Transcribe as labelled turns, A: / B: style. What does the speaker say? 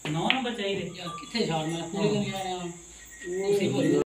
A: 9 number ਚਾਹੀਦੇ
B: ਯਾਰ ਕਿੱਥੇ ਛਾੜ ਮੈਂ ਪੂਰੀ ਕਰਨ ਜਾ ਰਿਹਾ ਤੁਸੀਂ